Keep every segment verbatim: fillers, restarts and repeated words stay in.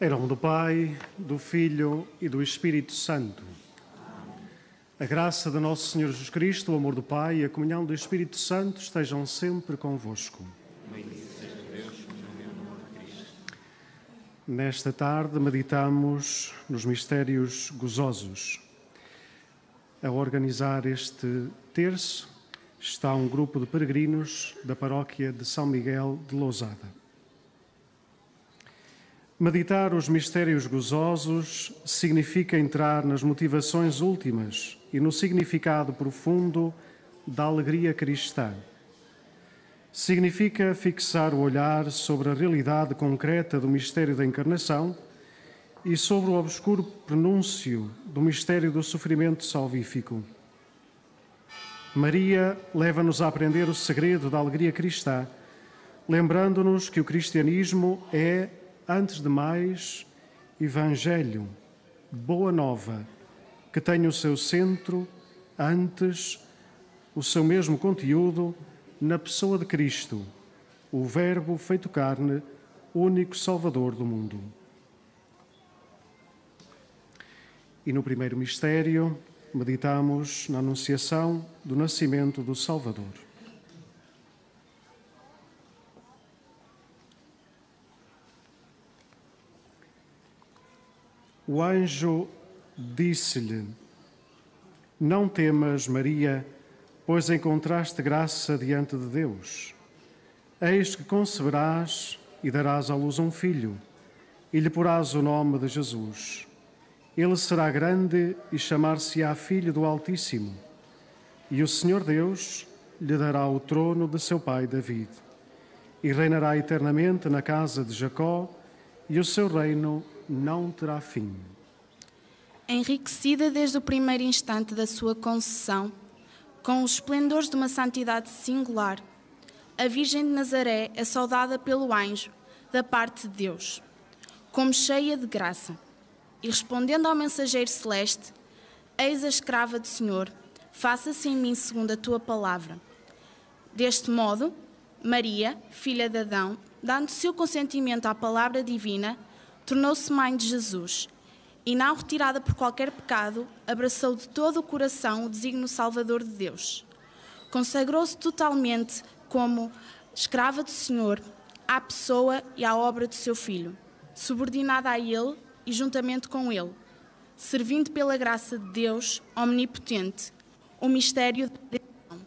Em nome do Pai, do Filho e do Espírito Santo. A graça de nosso Senhor Jesus Cristo, o amor do Pai e a comunhão do Espírito Santo estejam sempre convosco. Bendito seja Deus, no amor de Cristo. Nesta tarde meditamos nos mistérios gozosos. A organizar este terço está um grupo de peregrinos da paróquia de São Miguel de Lousada. Meditar os mistérios gozosos significa entrar nas motivações últimas e no significado profundo da alegria cristã. Significa fixar o olhar sobre a realidade concreta do mistério da encarnação e sobre o obscuro prenúncio do mistério do sofrimento salvífico. Maria leva-nos a aprender o segredo da alegria cristã, lembrando-nos que o cristianismo é, antes de mais, Evangelho, Boa Nova, que tem o seu centro, antes, o seu mesmo conteúdo, na pessoa de Cristo, o Verbo feito carne, único Salvador do mundo. E no primeiro mistério, meditamos na Anunciação do nascimento do Salvador. O anjo disse-lhe: Não temas, Maria, pois encontraste graça diante de Deus. Eis que conceberás e darás à luz um filho, e lhe porás o nome de Jesus. Ele será grande e chamar-se-á Filho do Altíssimo. E o Senhor Deus lhe dará o trono de seu pai David. E reinará eternamente na casa de Jacó, e o seu reino não terá fim. Enriquecida desde o primeiro instante da sua concessão, com os esplendores de uma santidade singular, a Virgem de Nazaré é saudada pelo anjo da parte de Deus, como cheia de graça. E respondendo ao mensageiro celeste: Eis a escrava do Senhor, faça-se em mim segundo a tua palavra. Deste modo, Maria, filha de Adão, dando seu consentimento à palavra divina, tornou-se mãe de Jesus, e não retirada por qualquer pecado, abraçou de todo o coração o desígnio salvador de Deus. Consagrou-se totalmente como escrava do Senhor à pessoa e à obra do seu Filho, subordinada a Ele e juntamente com Ele, servindo pela graça de Deus omnipotente, o mistério da redenção.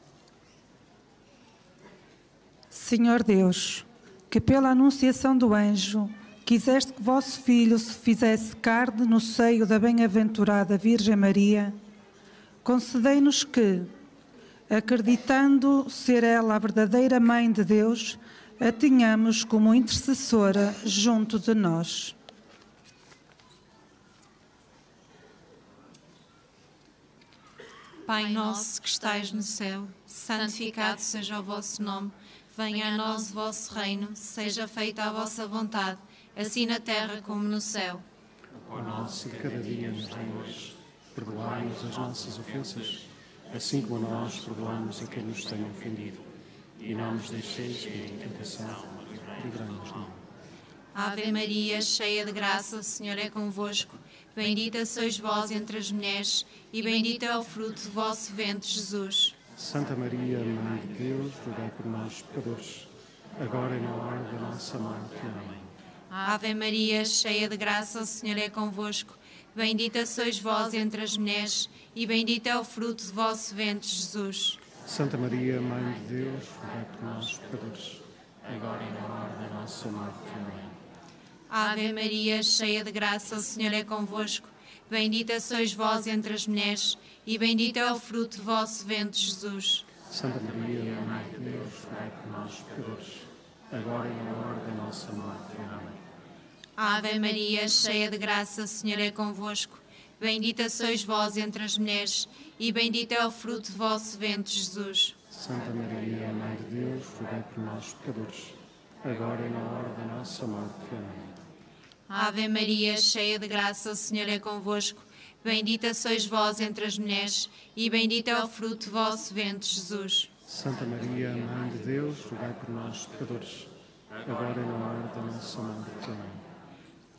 Senhor Deus, que pela anunciação do anjo quiseste que vosso Filho se fizesse carne no seio da bem-aventurada Virgem Maria, concedei-nos que, acreditando ser ela a verdadeira Mãe de Deus, a tenhamos como intercessora junto de nós. Pai nosso que estais no céu, santificado seja o vosso nome. Venha a nós o vosso reino, seja feita a vossa vontade, assim na terra como no céu. O pão nosso de cada dia nos dai hoje. Perdoai-nos as nossas ofensas, assim como nós perdoamos a quem nos tem ofendido. E não nos deixeis cair em tentação, livrai-nos do mal. Ave Maria, cheia de graça, o Senhor é convosco. Bendita sois vós entre as mulheres, e bendito é o fruto do vosso ventre, Jesus. Santa Maria, Mãe de Deus, rogai por nós, pecadores, agora e na hora da nossa morte. Amém. Ave Maria, cheia de graça, o Senhor é convosco. Bendita sois vós entre as mulheres, e bendito é o fruto do vosso ventre, Jesus. Santa Maria, Mãe de Deus, rogai por nós, pecadores, agora e na hora da nossa morte. Amém. Ave Maria, cheia de graça, o Senhor é convosco. Bendita sois vós entre as mulheres, e bendito é o fruto do vosso ventre, Jesus. Santa Maria, Mãe de Deus, rogai por nós, pecadores, agora e na hora da nossa morte. Amém. Ave Maria, cheia de graça, o Senhor é convosco. Bendita sois vós entre as mulheres, e bendito é o fruto do vosso ventre, Jesus. Santa Maria, Mãe de Deus, rogai por nós, pecadores, agora e na hora da nossa morte. Amém. Ave Maria, cheia de graça, o Senhor é convosco. Bendita sois vós entre as mulheres, e bendito é o fruto do vosso ventre, Jesus. Santa Maria, Mãe de Deus, rogai por nós, pecadores, agora e na hora da nossa morte. Amém.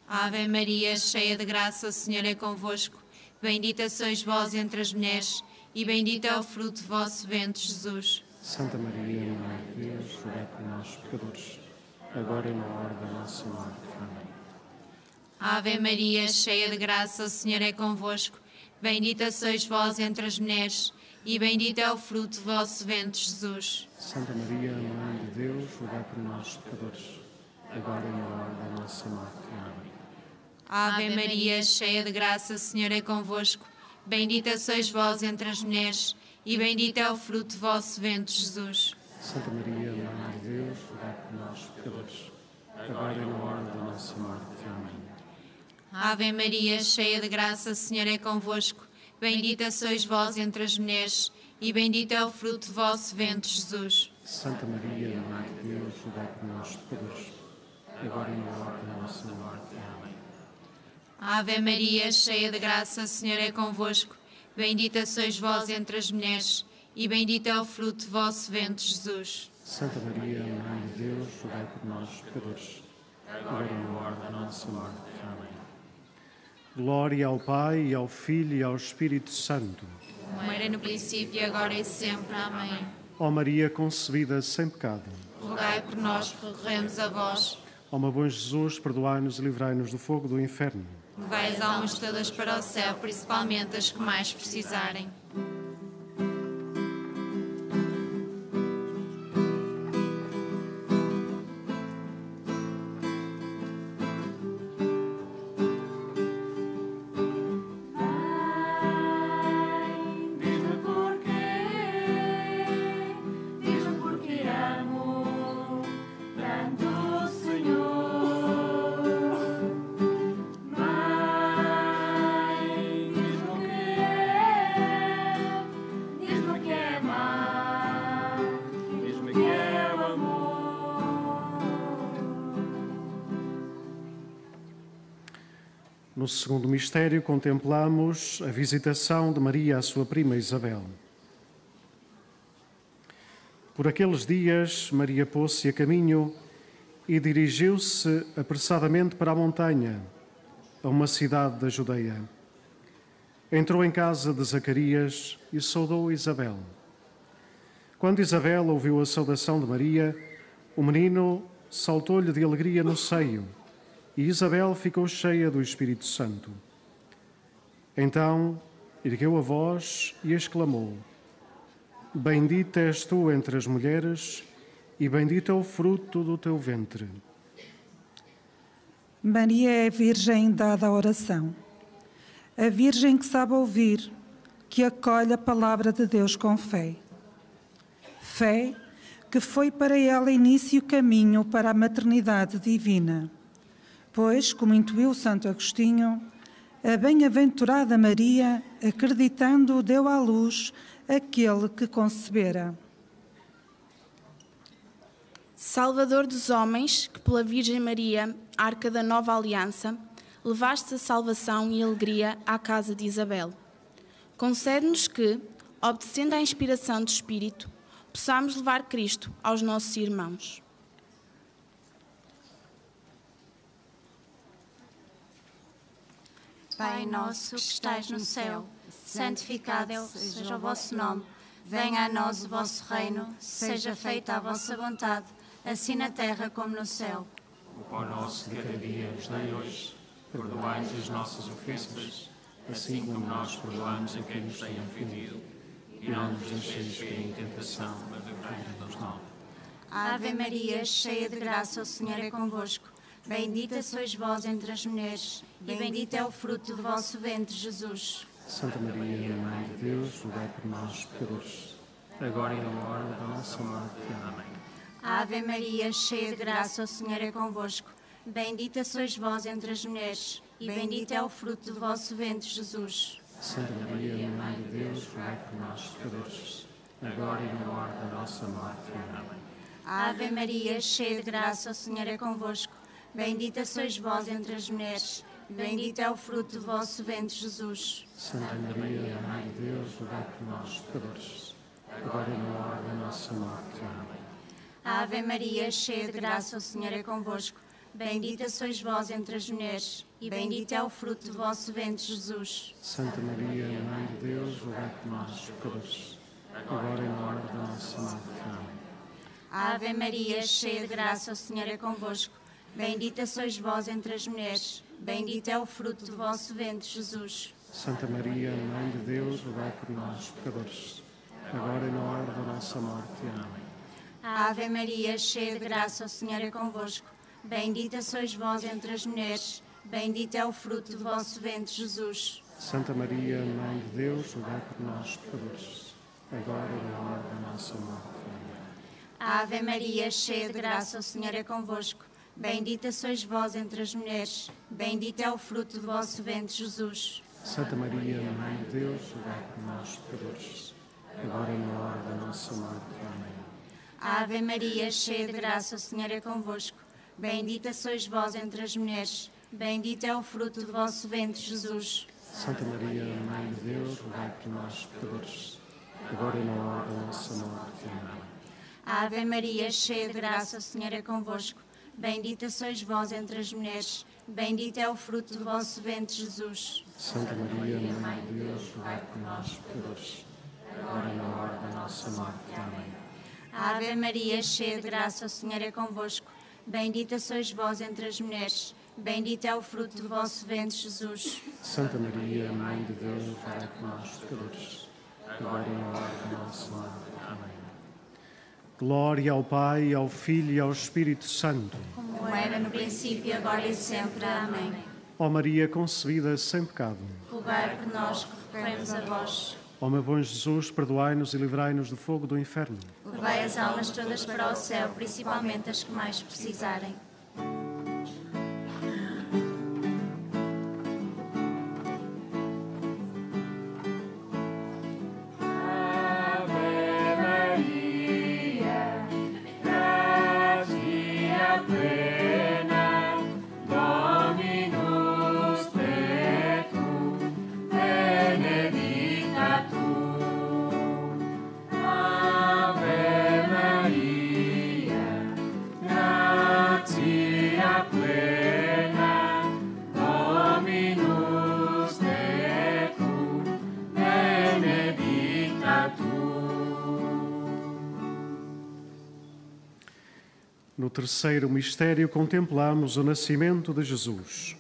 Ave Maria, cheia de graça, o Senhor é convosco. Bendita sois vós entre as mulheres, e bendito é o fruto de vosso ventre, Jesus. Santa Maria, Mãe de Deus, rogai por nós, pecadores, agora e na hora da nossa morte. Amém. Ave Maria, cheia de graça, o Senhor é convosco. Bendita sois vós entre as mulheres, e bendito é o fruto de vosso ventre, Jesus. Santa Maria, Mãe de Deus, rogai por nós, pecadores, agora e na hora da nossa morte. Amém. Ave Maria, cheia de graça, o Senhor é convosco. Bendita sois vós entre as mulheres, e bendito é o fruto de vosso ventre, Jesus. Santa Maria, Mãe de Deus, rogai por nós, pecadores, agora e na hora da nossa morte. Amém. Ave Maria, cheia de graça, o Senhor é convosco. Bendita sois vós entre as mulheres, e bendito é o fruto de vosso ventre, Jesus. Santa Maria, Mãe de Deus, rogai por nós, pecadores, agora e na hora da nossa morte. Amém. Ave Maria, cheia de graça, o Senhor é convosco. Bendita sois vós entre as mulheres, e bendito é o fruto de vosso ventre, Jesus. Santa Maria, Mãe de Deus, rogai por nós, pecadores, agora e na hora da nossa morte. Amém. Glória ao Pai, e ao Filho, e ao Espírito Santo. Como era no princípio, agora e sempre. Amém. Ó Maria concebida sem pecado, Rogai por nós que recorremos a vós. ó meu bom Jesus, perdoai-nos e livrai-nos do fogo do inferno. Levai as almas todas para o céu, principalmente as que mais precisarem. No segundo mistério, contemplamos a visitação de Maria à sua prima Isabel. Por aqueles dias, Maria pôs-se a caminho e dirigiu-se apressadamente para a montanha, a uma cidade da Judeia. Entrou em casa de Zacarias e saudou Isabel. Quando Isabel ouviu a saudação de Maria, o menino saltou-lhe de alegria no seio, e Isabel ficou cheia do Espírito Santo. Então ergueu a voz e exclamou: Bendita és tu entre as mulheres, e bendito é o fruto do teu ventre. Maria é a Virgem dada à oração, a Virgem que sabe ouvir, que acolhe a palavra de Deus com fé. Fé que foi para ela início e caminho para a maternidade divina. Pois, como intuiu Santo Agostinho, a bem-aventurada Maria, acreditando, deu à luz aquele que concebera. Salvador dos homens, que pela Virgem Maria, arca da nova aliança, levaste a salvação e alegria à casa de Isabel. Concede-nos que, obedecendo à inspiração do Espírito, possamos levar Cristo aos nossos irmãos. Pai nosso que estais no céu, santificado seja o vosso nome. Venha a nós o vosso reino, seja feita a vossa vontade, assim na terra como no céu. O pão nosso de cada dia nos dai hoje. Perdoai-nos as nossas ofensas, assim como nós perdoamos a quem nos tem ofendido. E não nos deixeis cair em tentação, mas livrai-nos do mal. Ave Maria, cheia de graça, o Senhor é convosco. Bendita sois vós entre as mulheres, e bendito é o fruto do vosso ventre, Jesus. Santa Maria, Mãe de Deus, rogai por nós, pecadores, agora e na hora da nossa morte. Amém. Ave Maria, cheia de graça, o Senhor é convosco. Bendita sois vós entre as mulheres, e bendito é o fruto do vosso ventre, Jesus. Santa Maria, Mãe de Deus, rogai por nós, pecadores, agora e na hora da nossa morte. Amém. Ave Maria, cheia de graça, o Senhor é convosco. Bendita sois vós entre as mulheres, e bendito é o fruto do vosso ventre, Jesus. Santa Maria, Mãe de Deus, rogai por nós, pecadores, agora e na hora da nossa morte. Amém. Ave Maria, cheia de graça, o Senhor é convosco. bendita sois vós entre as mulheres, e bendito é o fruto do vosso ventre, Jesus. Santa Maria, Mãe de Deus, rogai por nós, pecadores, agora e na hora da nossa morte. Amém. Ave Maria, cheia de graça, o Senhor é convosco. Bendita sois vós entre as mulheres, bendito é o fruto do vosso ventre, Jesus. Santa Maria, Mãe de Deus, rogai por nós, pecadores, agora e na hora da nossa morte. Amém. Ave Maria, cheia de graça, o Senhor é convosco. Bendita sois vós entre as mulheres, bendito é o fruto do vosso ventre, Jesus. Santa Maria, Mãe de Deus, rogai por nós, pecadores, agora e na hora da nossa morte. Amém. Ave Maria, cheia de graça, o Senhor é convosco. Bendita sois vós entre as mulheres, bendito é o fruto do vosso ventre, Jesus. Santa Maria, Mãe de Deus, rogai por nós, pecadores, agora e na hora da nossa morte. Amém. Ave Maria, cheia de graça, o Senhor é convosco. Bendita sois vós entre as mulheres, bendito é o fruto do vosso ventre, Jesus. Santa Maria, Mãe de Deus, rogai por nós, pecadores, agora e na hora da nossa morte. Amém. Ave Maria, cheia de graça, o Senhor é convosco. Bendita sois vós entre as mulheres, bendito é o fruto do vosso ventre, Jesus. Santa Maria, Mãe de Deus, rogai por nós, pecadores, agora e na hora da nossa morte. Amém. Ave Maria, cheia de graça, o Senhor é convosco. Bendita sois vós entre as mulheres, bendito é o fruto do vosso ventre, Jesus. Santa Maria, Mãe de Deus, rogai por nós, pecadores, agora e na hora da nossa morte. Amém. Glória ao Pai, ao Filho e ao Espírito Santo. Como era no princípio, agora e sempre. Amém. Ó Maria concebida sem pecado. Rogai por nós que recorremos a vós. Ó meu bom Jesus, perdoai-nos e livrai-nos do fogo do inferno. Levai as almas todas para o céu, principalmente as que mais precisarem. No terceiro mistério, contemplamos o nascimento de Jesus.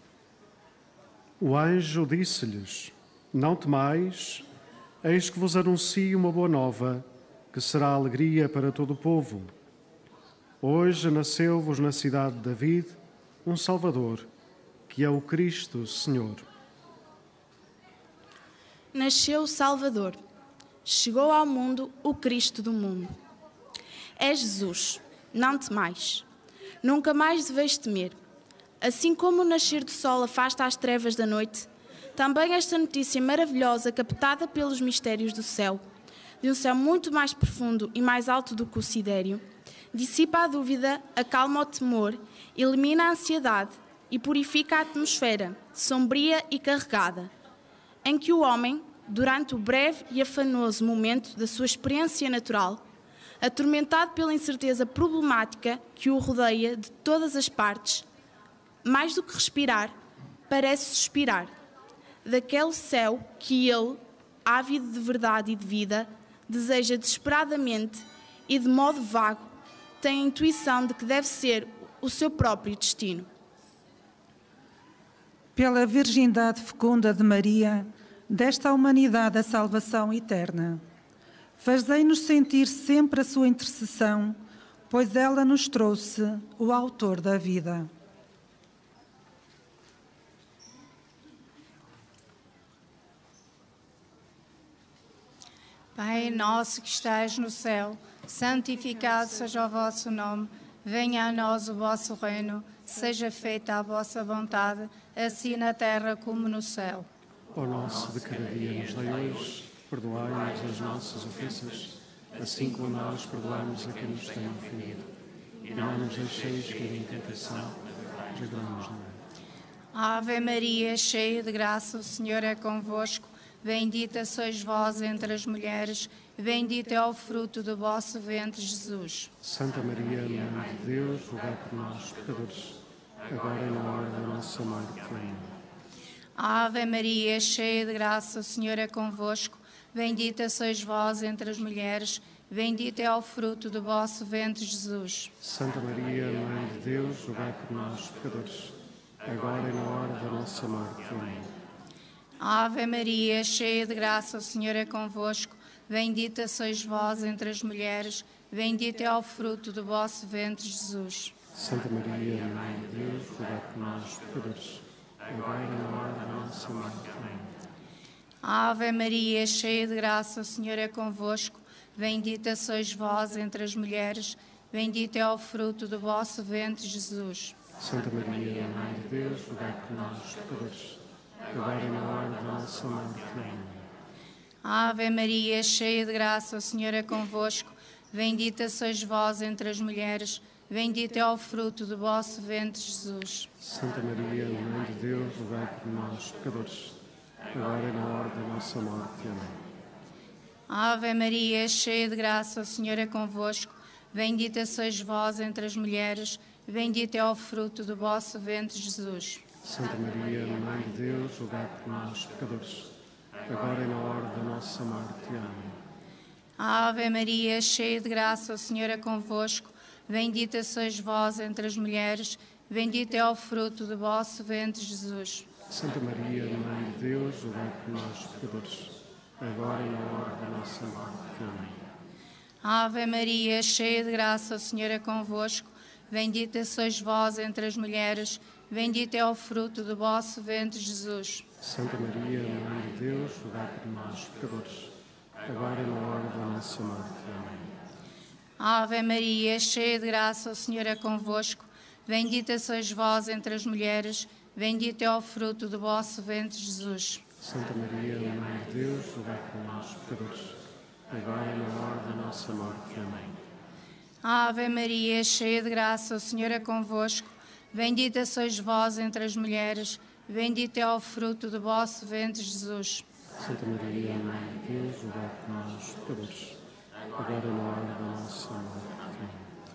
O anjo disse-lhes: Não temais, eis que vos anuncio uma boa nova, que será alegria para todo o povo. Hoje nasceu-vos na cidade de David um Salvador, que é o Cristo Senhor. Nasceu o Salvador. Chegou ao mundo o Cristo do mundo. É Jesus. Não temais. Nunca mais deveis temer. Assim como o nascer do sol afasta as trevas da noite, também esta notícia maravilhosa, captada pelos mistérios do céu, de um céu muito mais profundo e mais alto do que o sidério, dissipa a dúvida, acalma o temor, elimina a ansiedade e purifica a atmosfera, sombria e carregada, em que o homem, durante o breve e afanoso momento da sua experiência natural, atormentado pela incerteza problemática que o rodeia de todas as partes, mais do que respirar, parece suspirar, daquele céu que ele, ávido de verdade e de vida, deseja desesperadamente e de modo vago, tem a intuição de que deve ser o seu próprio destino. Pela virgindade fecunda de Maria, desta humanidade a salvação eterna. Fazei-nos sentir sempre a sua intercessão, pois ela nos trouxe o autor da vida. Pai nosso que estais no céu, santificado seja o vosso nome, venha a nós o vosso reino, seja feita a vossa vontade, assim na terra como no céu. O nosso de cada dia nos dai hoje, perdoai-nos as nossas ofensas, assim como nós perdoamos a quem nos tem ofendido. E não nos deixeis cair em tentação, livrai-nos do mal. Ave Maria, cheia de graça, o Senhor é convosco. bendita sois vós entre as mulheres, bendito é o fruto do vosso ventre, Jesus. Santa Maria, Mãe de Deus, rogai por nós, pecadores, agora e na hora da nossa morte. Amém. Ave Maria, cheia de graça, o Senhor é convosco. Bendita sois vós entre as mulheres, bendito é o fruto do vosso ventre, Jesus. Santa Maria, Mãe de Deus, rogai por nós, pecadores, agora e na hora da nossa morte. Amém. Ave Maria, cheia de graça, o Senhor é convosco. Bendita sois vós entre as mulheres, bendito é o fruto do vosso ventre, Jesus. Santa Maria, Mãe de Deus, rogai por nós, pecadores, agora e na hora da nossa morte. Amém. Ave Maria, cheia de graça, o Senhor é convosco. Bendita sois vós entre as mulheres, bendito é o fruto do vosso ventre, Jesus. Santa Maria, Mãe de Deus, rogai por nós, pecadores, agora e na hora da nossa morte. Amém. Ave Maria, cheia de graça, o Senhor é convosco. Bendita sois vós entre as mulheres, bendito é o fruto do vosso ventre, Jesus. Santa Maria, Mãe de Deus, rogai por nós, pecadores, agora e na hora da nossa morte. Amém. Ave Maria, cheia de graça, o Senhor é convosco. Bendita sois vós entre as mulheres, bendito é o fruto do vosso ventre, Jesus. Santa Maria, Mãe de Deus, rogai por nós, pecadores, agora e na hora da nossa morte. Amém. Ave Maria, cheia de graça, o Senhor é convosco. Bendita sois vós entre as mulheres, bendito é o fruto do vosso ventre, Jesus. Santa Maria, Mãe de Deus, rogai por nós, pecadores, agora e na hora da nossa morte. Amém. Ave Maria, cheia de graça, o Senhor é convosco. Bendita sois vós entre as mulheres, bendito é o fruto do vosso ventre, Jesus. Santa Maria, Mãe de Deus, rogai por nós, pecadores, agora e na hora da nossa morte. Amém. Ave Maria, cheia de graça, o Senhor é convosco. Bendita sois vós entre as mulheres, bendito é o fruto do vosso ventre, Jesus. Santa Maria, Mãe de Deus, rogai por nós, pecadores, agora e na hora da nossa morte. Amém. Ave Maria, cheia de graça, o Senhor é convosco. Bendita sois vós entre as mulheres, bendito é o fruto do vosso ventre, Jesus. Santa Maria, Mãe de Deus, rogai por nós, pecadores, agora e na hora da nossa morte. Amém.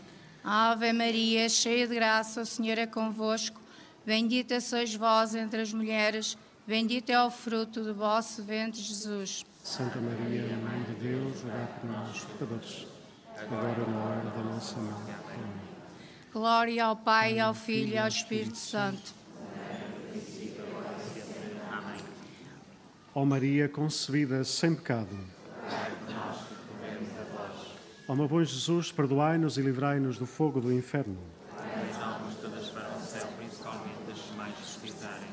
Ave Maria, cheia de graça, o Senhor é convosco. Bendita sois vós entre as mulheres, bendito é o fruto do vosso ventre, Jesus. Santa Maria, Mãe de Deus, rogai por nós, pecadores, agora e na hora da nossa morte. Amém. Glória ao Pai, ao Filho e ao Espírito Santo. Ó Maria concebida sem pecado, ó meu bom Jesus, perdoai-nos e livrai-nos do fogo do inferno. As almas todas para o céu, principalmente as que mais necessitarem.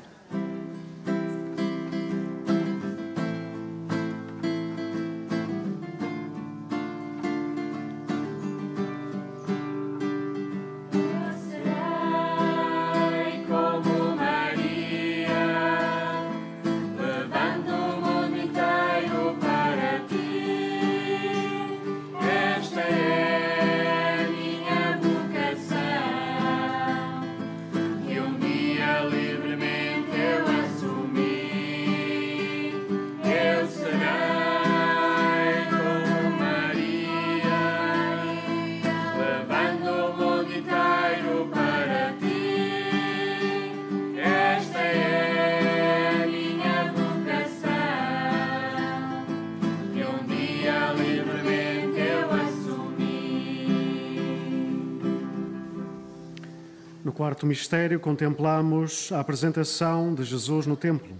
No quarto mistério, contemplamos a apresentação de Jesus no templo.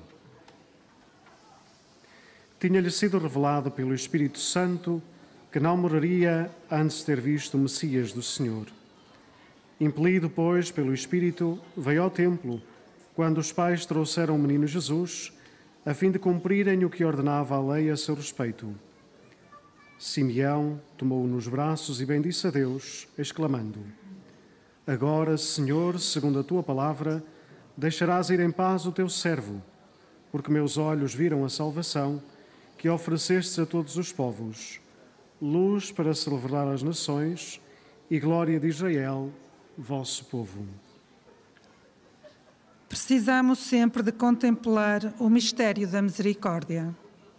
Tinha-lhe sido revelado pelo Espírito Santo que não morreria antes de ter visto o Messias do Senhor. Impelido, pois, pelo Espírito, veio ao templo, quando os pais trouxeram o menino Jesus, a fim de cumprirem o que ordenava a lei a seu respeito. Simeão tomou-o nos braços e bendisse a Deus, exclamando: Agora, Senhor, segundo a tua palavra, deixarás ir em paz o teu servo, porque meus olhos viram a salvação que oferecestes a todos os povos, luz para se revelar às nações e glória de Israel, vosso povo. Precisamos sempre de contemplar o mistério da misericórdia.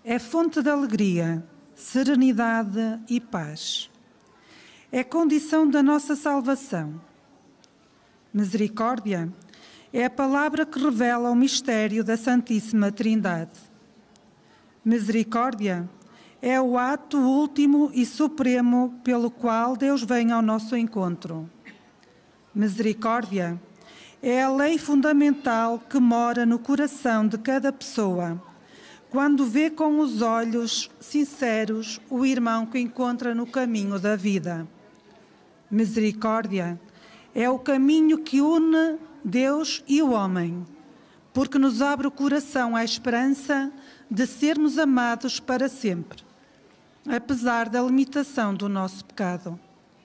É fonte de alegria, serenidade e paz. É condição da nossa salvação. Misericórdia é a palavra que revela o mistério da Santíssima Trindade. Misericórdia é o ato último e supremo pelo qual Deus vem ao nosso encontro. Misericórdia é a lei fundamental que mora no coração de cada pessoa, quando vê com os olhos sinceros o irmão que encontra no caminho da vida. Misericórdia é o caminho que une Deus e o homem, porque nos abre o coração à esperança de sermos amados para sempre, apesar da limitação do nosso pecado.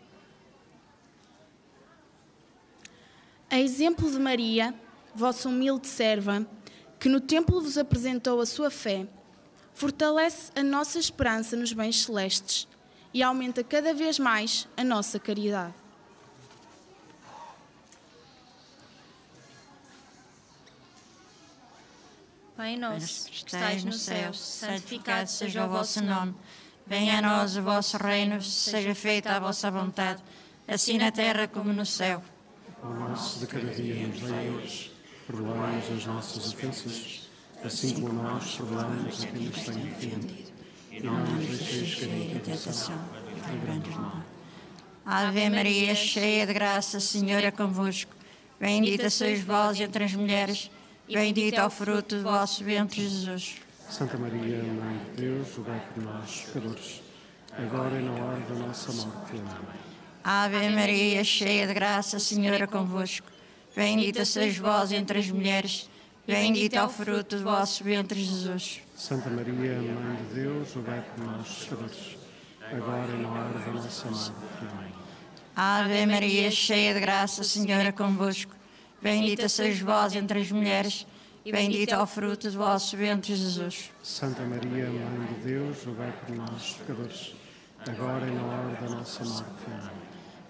A exemplo de Maria, vossa humilde serva, que no templo vos apresentou a sua fé, fortalece a nossa esperança nos bens celestes e aumenta cada vez mais a nossa caridade. Pai nosso, que estais no céu, santificado seja o vosso nome. Venha a nós o vosso reino, seja feita a vossa vontade, assim na terra como no céu. O nosso de cada dia nos dai hoje. Perdoai-nos as nossas ofensas, assim como nós perdoamos a quem nos tem ofendido. E não nos deixeis cair em tentação, mas livrai-nos do mal. Ave Maria, cheia de graça, o Senhor é convosco. Bendita sois vós entre as mulheres, e bendito é o fruto do vosso ventre, Jesus. Santa Maria, Mãe de Deus, rogai por nós, pecadores, agora e na hora da nossa morte. Amém. Ave Maria, cheia de graça, o Senhor é convosco. Bendita sois vós entre as mulheres, bendito é o fruto do vosso ventre, Jesus. Santa Maria, Mãe de Deus, rogai por nós, pecadores, agora e na hora da nossa morte. Amém. Ave Maria, cheia de graça, o Senhor é convosco. Bendita sois vós entre as mulheres, e bendito é o fruto do vosso ventre, Jesus. Santa Maria, Mãe de Deus, rogai por nós, pecadores, agora e na hora da nossa morte. Amém.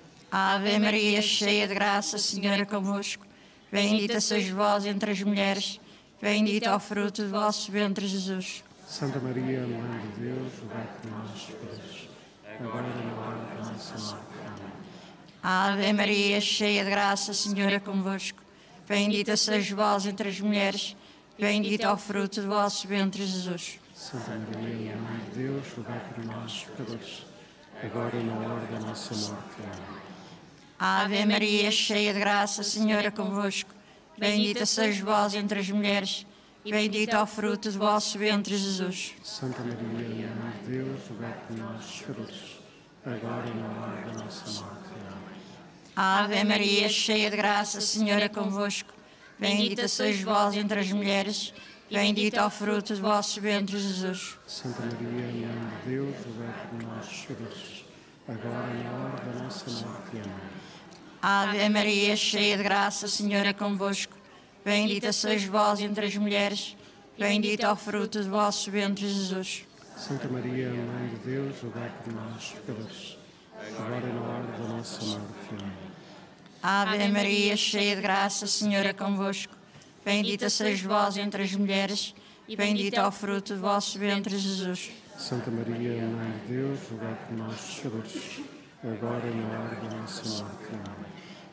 Ave Maria, cheia de graça, o Senhor é convosco. Bendita sois vós entre as mulheres, bendito é o fruto do vosso ventre, Jesus. Santa Maria, Mãe de Deus, rogai por nós, pecadores, agora e na hora da nossa morte. Amém. Ave Maria, cheia de graça, o Senhor é convosco. Bendita sois vós entre as mulheres, bendito é o fruto do vosso ventre, Jesus. Santa Maria, Mãe de Deus, rogai por nós, pecadores, agora e na hora da nossa morte. Amém. Ave Maria, cheia de graça, o Senhor é convosco. Bendita sois vós entre as mulheres, bendito é o fruto do vosso ventre, Jesus. Santa Maria, Mãe de Deus, rogai por nós, pecadores, agora e na hora da nossa morte. Amém. Ave Maria, cheia de graça, o Senhor é convosco. Bendita sois vós entre as mulheres, bendito é o fruto do vosso ventre, Jesus. Santa Maria, Mãe de Deus, rogai por nós, pecadores, agora e na hora da nossa morte. Amém. Ave Maria, cheia de graça, o Senhor é convosco. Bendita sois vós entre as mulheres, bendito é o fruto do vosso ventre, Jesus. Santa Maria, Mãe de Deus, rogai por nós, pecadores, agora e na hora da nossa morte. Amém. Ave Maria, cheia de graça, o Senhor é convosco. Bendita sois vós entre as mulheres, bendito é o fruto do vosso ventre, Jesus. Santa Maria, Mãe de Deus, rogai por nós, pecadores, agora e na hora da nossa morte. Amém.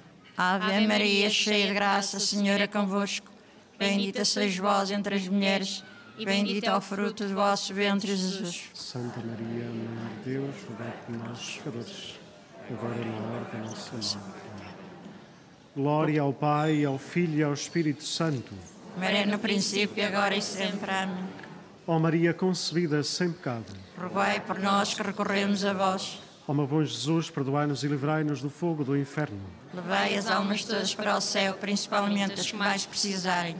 Ave Maria, cheia de graça, o Senhor é convosco. Bendita sois vós entre as mulheres, bendito é o fruto do vosso ventre, Jesus. Santa Maria, Mãe de Deus, rogai por nós, pecadores, agora e na hora da nossa morte. Amém. Glória ao Pai, ao Filho e ao Espírito Santo. Como era no princípio, agora e sempre. Amém. Ó Maria concebida sem pecado, Rogai por nós que recorremos a vós. ó meu bom Jesus, perdoai-nos e livrai-nos do fogo do inferno. Levai as almas todas para o céu, principalmente as que mais precisarem.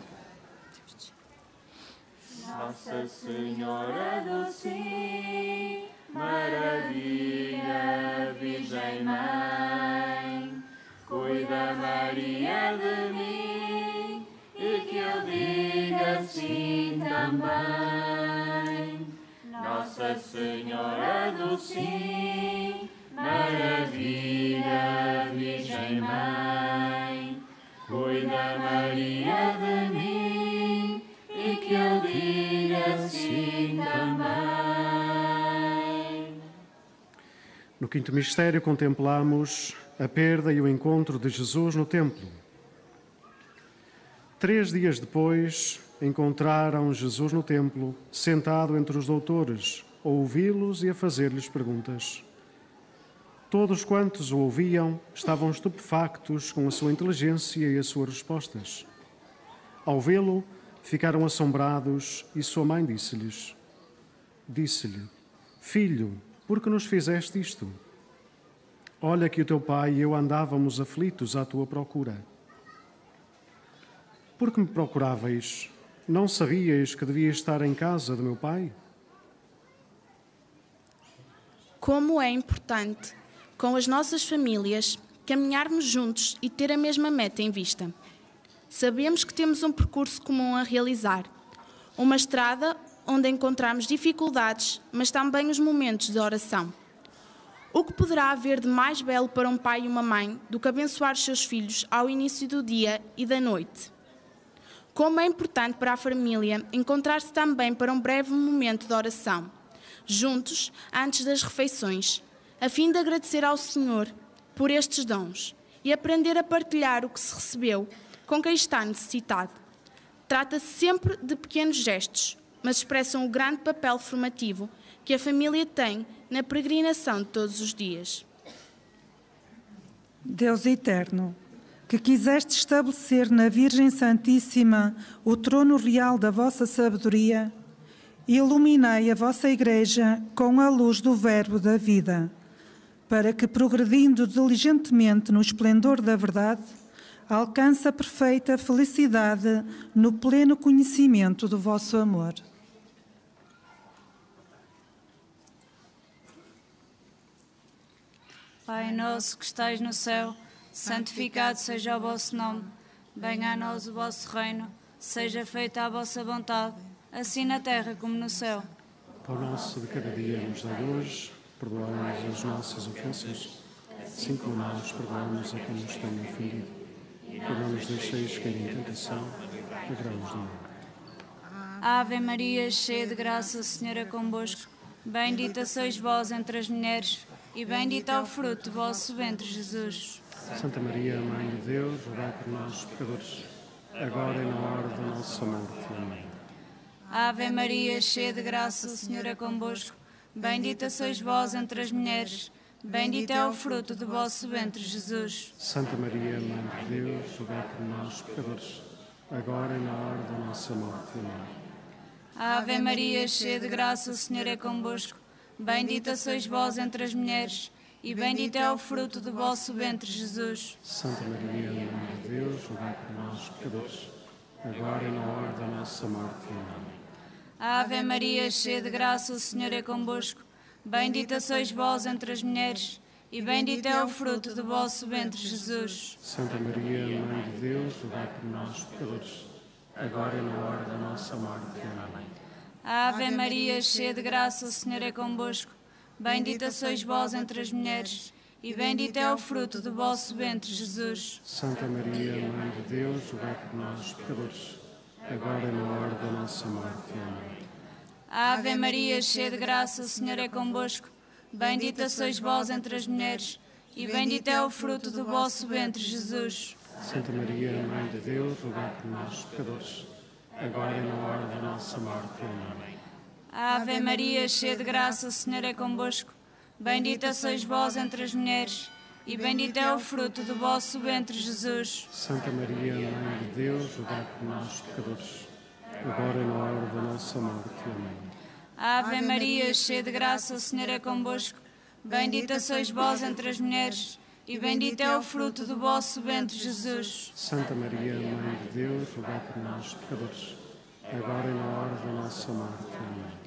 Nossa Senhora do Sim, maravilha, Virgem Mãe, cuida, Maria, de mim, e que eu diga sim também. Nossa Senhora do Sim, maravilha, Virgem Mãe, cuida, Maria, de mim, e que eu diga sim também. quinto mistério contemplamos a perda e o encontro de Jesus no templo. Três dias depois, encontraram Jesus no templo, sentado entre os doutores, a ouvi-los e a fazer-lhes perguntas. Todos quantos o ouviam estavam estupefactos com a sua inteligência e as suas respostas. Ao vê-lo, ficaram assombrados e sua mãe disse-lhes, disse-lhe, Filho, por que nos fizeste isto? Olha que o teu pai e eu andávamos aflitos à tua procura. Por que me procuráveis? Não sabias que devia estar em casa do meu pai? Como é importante, com as nossas famílias, caminharmos juntos e ter a mesma meta em vista. Sabemos que temos um percurso comum a realizar, uma estrada onde encontramos dificuldades, mas também os momentos de oração. O que poderá haver de mais belo para um pai e uma mãe do que abençoar os seus filhos ao início do dia e da noite? Como é importante para a família encontrar-se também para um breve momento de oração, juntos, antes das refeições, a fim de agradecer ao Senhor por estes dons e aprender a partilhar o que se recebeu com quem está necessitado. Trata-se sempre de pequenos gestos, mas expressam o grande papel formativo que a família tem na peregrinação de todos os dias. Deus eterno, que quiseste estabelecer na Virgem Santíssima o trono real da vossa sabedoria, iluminai a vossa Igreja com a luz do Verbo da vida, para que, progredindo diligentemente no esplendor da verdade, alcance a perfeita felicidade no pleno conhecimento do vosso amor. Pai nosso que estais no céu, santificado seja o vosso nome. Venha a nós o vosso reino, seja feita a vossa vontade, assim na terra como no céu. O pão nosso de cada dia nos dai hoje, perdoai-nos as nossas ofensas, assim como nós perdoamos a quem nos tem ofendido. E não nos deixeis cair em tentação, livrai-nos do mal. Ave Maria, cheia de graça, o Senhor é convosco. Bendita sois vós entre as mulheres, e bendito é o fruto do vosso ventre, Jesus. Santa Maria, Mãe de Deus, rogai por nós, pecadores, agora e na hora da nossa morte. Amém. Ave Maria, cheia de graça, o Senhor é convosco. Bendita sois vós entre as mulheres, bendito é o fruto do vosso ventre, Jesus. Santa Maria, Mãe de Deus, rogai por nós, pecadores, agora e na hora da nossa morte. Amém. Ave Maria, cheia de graça, o Senhor é convosco. Bendita sois vós entre as mulheres, e bendito é o fruto do vosso ventre, Jesus. Santa Maria, Mãe de Deus, rogai por nós, pecadores, agora e na hora da nossa morte. Amém. Ave Maria, cheia de graça, o Senhor é convosco. Bendita sois vós entre as mulheres, e bendito é o fruto do vosso ventre, Jesus. Santa Maria, Mãe de Deus, rogai por nós, pecadores, agora e na hora da nossa morte. Amém. Ave Maria, cheia de graça, o Senhor é convosco. Bendita sois vós entre as mulheres, e bendito é o fruto do vosso ventre, Jesus. Santa Maria, Mãe de Deus, rogai por nós, pecadores, agora e na hora da nossa morte. Amém. Ave Maria, cheia de graça, o Senhor é convosco. Bendita sois vós entre as mulheres, e bendito é o fruto do vosso ventre, Jesus. Santa Maria, Mãe de Deus, rogai por nós, pecadores, agora e na hora da nossa morte. Amém. Ave Maria, cheia de graça, o Senhor é convosco. Bendita sois vós entre as mulheres, e bendito é o fruto do vosso ventre, Jesus. Santa Maria, Mãe de Deus, rogai por nós, pecadores, agora e na hora da nossa morte. Amém. Ave Maria, cheia de graça, o Senhor é convosco. Bendita sois vós entre as mulheres, e bendito é o fruto do vosso ventre, Jesus. Santa Maria, Mãe de Deus, rogai por nós, pecadores, agora e na hora da nossa morte. Amém.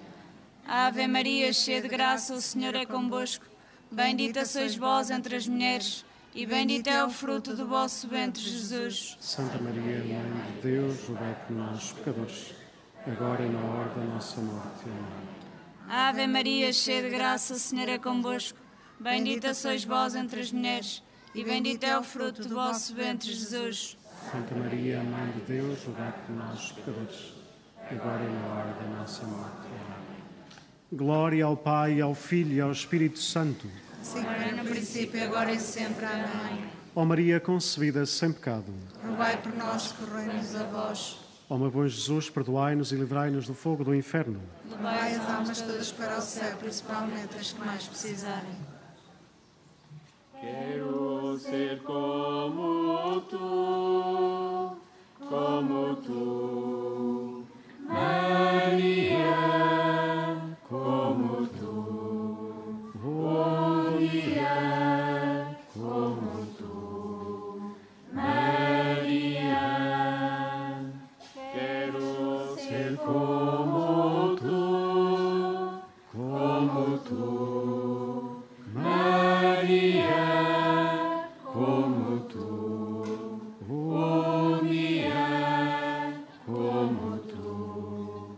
Ave Maria, cheia de graça, o Senhor é convosco. Bendita sois vós entre as mulheres, e bendito é o fruto do vosso ventre, Jesus. Santa Maria, Mãe de Deus, rogai por nós, pecadores, agora e na hora da nossa morte. Amém. Ave Maria, cheia de graça, o Senhor é convosco. Bendita sois vós entre as mulheres, e bendito é o fruto do vosso ventre, Jesus. Santa Maria, Mãe de Deus, rogai por nós, pecadores, agora e na hora da nossa morte. Amém. Glória ao Pai, ao Filho e ao Espírito Santo. Sim, era no princípio, agora e sempre. Amém. Ó Maria concebida sem pecado, Rogai por nós que recorremos a vós. ó meu bom Jesus, perdoai-nos e livrai-nos do fogo do inferno. Levai as almas todas para o céu, principalmente as que mais precisarem. Quero ser como tu, como tu, Maria, como tu, oh Maria, como tu, Maria. Quero ser como tu, como tu, Maria. Como tu, oh minha, como tu,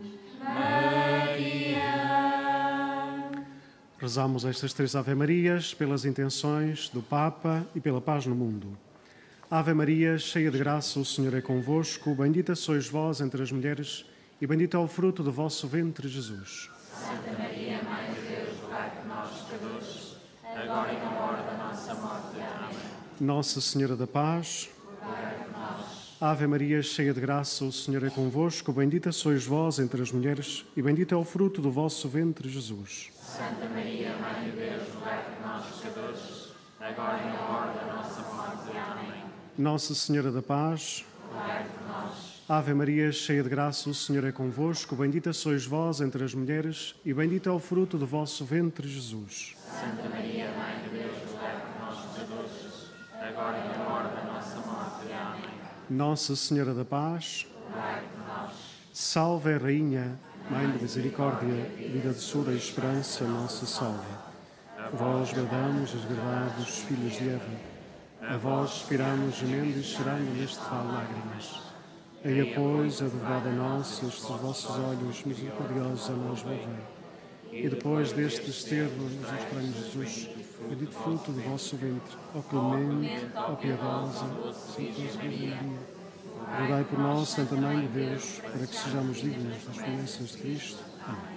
Maria. Rezamos estas três Ave-Marias pelas intenções do Papa e pela paz no mundo. Ave Maria, cheia de graça, o Senhor é convosco. Bendita sois vós entre as mulheres e bendito é o fruto do vosso ventre, Jesus. Santa Maria, Mãe de Deus, rogai por nós, pecadores, agora e na hora da nossa morte. Amém. Nossa Senhora da Paz, Ave Maria, cheia de graça, o Senhor é convosco. Bendita sois vós entre as mulheres e bendito é o fruto do vosso ventre, Jesus. Santa Maria, Mãe de Deus, rogai por nós, pecadores, agora e na hora da nossa morte. Amém. Nossa Senhora da Paz, Ave Maria, cheia de graça, o Senhor é convosco. Bendita sois vós entre as mulheres e bendito é o fruto do vosso ventre, Jesus. Santa Maria, Mãe de Deus, rogai por nós, pecadores, agora e na hora da nossa morte. Amém. Nossa Senhora da Paz, salve a Rainha, Mãe de Misericórdia, vida, doçura e esperança, nossa salve. Vós bradamos as verdades, filhos de Eva, a vós expiramos, gemendo e chorando neste vale de lágrimas. Eia, pois, advogada nossa, estes vossos olhos misericordiosos a nós volvei. E depois deste desterro nos estranhos Jesus, bendito fruto do vosso ventre, ó clemente, ó piedosa, Santa Maria. Rogai por nós, Santa Mãe de Deus, para que sejamos dignos das promessas de Cristo. Amém.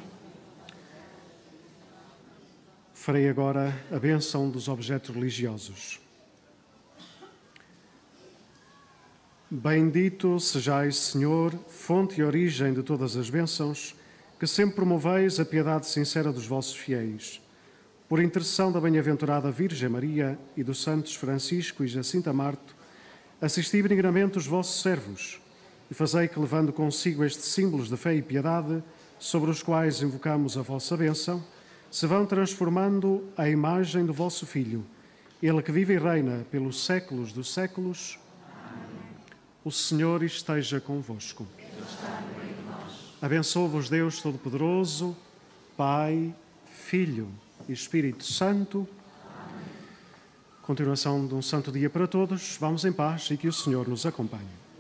Farei agora a bênção dos objetos religiosos. Bendito sejais, Senhor, fonte e origem de todas as bênçãos, que sempre promoveis a piedade sincera dos vossos fiéis. Por intercessão da bem-aventurada Virgem Maria e dos santos Francisco e Jacinta Marto, assisti benignamente os vossos servos e fazei que, levando consigo estes símbolos de fé e piedade, sobre os quais invocamos a vossa bênção, se vão transformando a imagem do vosso Filho, ele que vive e reina pelos séculos dos séculos. O Senhor esteja convosco. Abençoe-vos Deus Todo-Poderoso, Pai, Filho e Espírito Santo. Continuação de um santo dia para todos. Vamos em paz e que o Senhor nos acompanhe.